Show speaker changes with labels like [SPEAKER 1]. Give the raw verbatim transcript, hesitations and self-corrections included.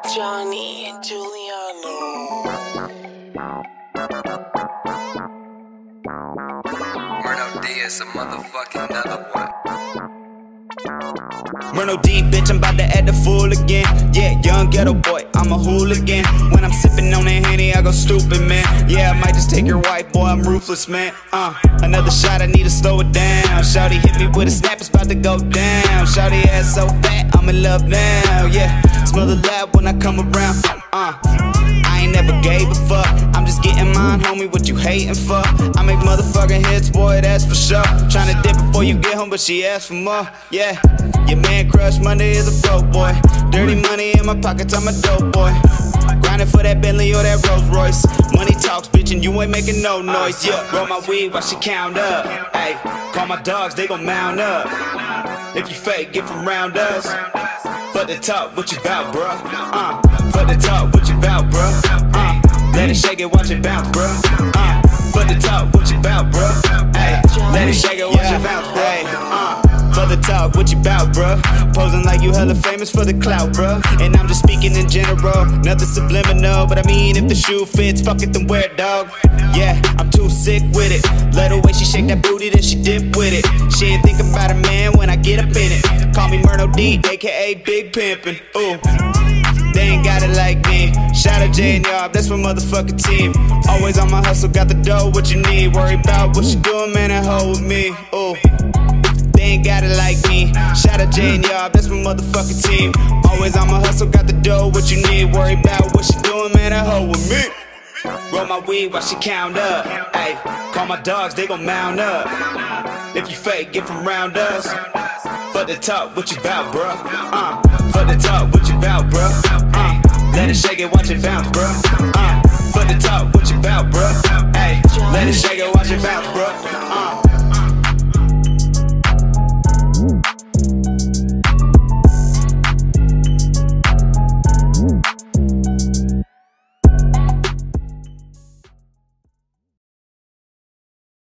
[SPEAKER 1] Johnny Giuliano.
[SPEAKER 2] Murno D is a motherfucking another one.
[SPEAKER 3] Murno D, bitch, I'm about to act the fool again. Yeah, young ghetto boy, I'm a hooligan. When I'm sipping on that Henny, I go stupid, man. Yeah, I might just take your wife, boy, I'm ruthless, man. Uh, another shot, I need to slow it down. Shawty hit me with a snap, it's about to go down. Shawty ass so fat, I'm in love now, yeah. Smell the lab when I come around, uh I ain't never gave a fuck, I'm just getting mine, homie, what you hating for? I make motherfucking hits, boy, that's for sure. Tryna dip before you get home, but she asked for more, yeah. Your man Crush Monday is a broke boy. Dirty money in my pockets, I'm a dope boy. Grinding for that Bentley or that Rolls Royce. Money talks, bitch, and you ain't making no noise, yeah. Roll my weed while she count up, ayy. Call my dogs, they gon' mount up. If you fake, get from round us. Fuck the talk, what you bout, bruh? Uh, fuck the talk, what you bout, bruh? Uh, let it shake it, watch it bounce, bruh. Uh, fuck the talk, what you bout, bruh? Ay, let it shake it, watch it bounce, bruh. Uh, for the talk, what you bout, bruh? Posing like you hella famous for the clout, bruh. And I'm just speaking in general, nothing subliminal. But I mean, if the shoe fits, fuck it, then wear it, dog. Yeah, I'm too sick with it. Love the way she shake that booty, then she dip with it. She ain't think about a man when I get up in it. Call me Murno D, aka Big Pimpin', ooh. They ain't got it like me. Shout out J and Yob, that's my motherfucking team. Always on my hustle, got the dough, what you need. Worry about what you doing, man, and hold with me, ooh. They ain't got it like me. Shout out J and Yob, that's my motherfucking team. Always on my hustle, got the dough, what you need. Worry about what you doing, man, and hold with me. Roll my weed while she count up, ayy. Call my dogs, they gon' mount up. If you fake, get from round us. Fuck the talk, what you bout, bruh? Uh, fuck the talk, what you bout, bruh? Uh, let it shake it, watch it bounce, bruh. Uh, fuck the talk, what you bout, bruh? Ayy, let it shake it, watch it bounce, bruh. Uh.